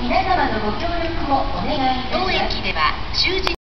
皆様のご協力をお願いいたします。 当駅では終日